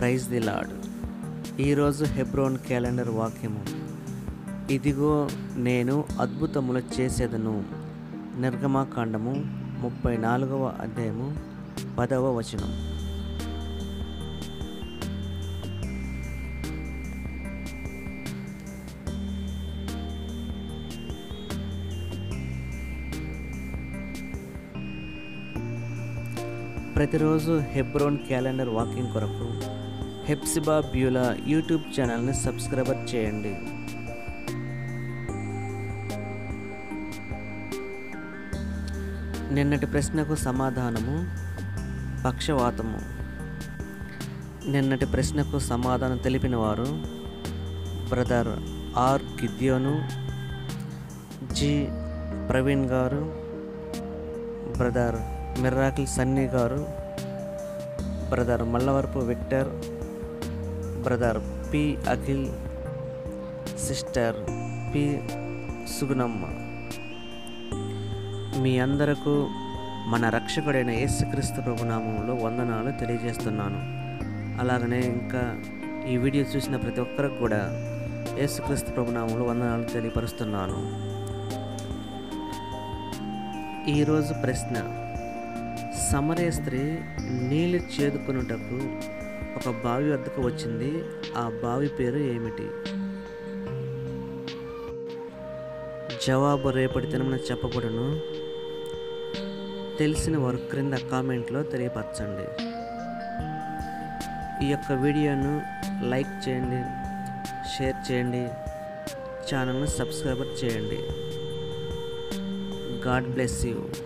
Praise the lord. ఈరోజు Hebron calendar వాక్యము, ఇదిగో నేను అద్భుతములు చేసేదను. నిర్గమకాండము 34వ అధ్యాయము 10వ వచనం. ప్రతిరోజు హెబ్రోన్ క్యాలెండర్ వాకింగ్ కొరకు హెప్సిబా బ్యూలా యూట్యూబ్ ఛానల్ని సబ్స్క్రైబ్ చేయండి. నిన్నటి ప్రశ్నకు సమాధానము పక్షవాతము. నిన్నటి ప్రశ్నకు సమాధానం తెలిపిన వారు బ్రదర్ ఆర్ గిద్యోను, జి ప్రవీణ్ గారు, బ్రదర్ మిరాకిల్ సన్నీ గారు, brother Mallavarapu Victor, brother P Akhil, sister P Sugunamma. మీ అందరకు మన రక్షకుడైన యేసుక్రీస్తు ప్రభునామంలో వందనాలు తెలియజేస్తున్నాను. అలాగనే ఇంకా ఈ వీడియో చూసిన ప్రతి ఒక్కరికి కూడా యేసుక్రీస్తు ప్రభునామంలో వందనాలు తెలియపరుస్తున్నాను. ఈరోజు ప్రశ్న, సమరయ స్త్రీ నీళ్ళు చేదుకొనుటకు ఒక బావి వద్దకు వచ్చింది. ఆ బావి పేరు ఏమిటి? జవాబు రేపటి దినమున చెప్పబడును. తెలిసిన వారు క్రింద కామెంట్లో తెలియపరచండి. ఈ యొక్క వీడియోను లైక్ చేయండి, షేర్ చేయండి, ఛానల్ను సబ్స్క్రైబ్ చేయండి. God bless you.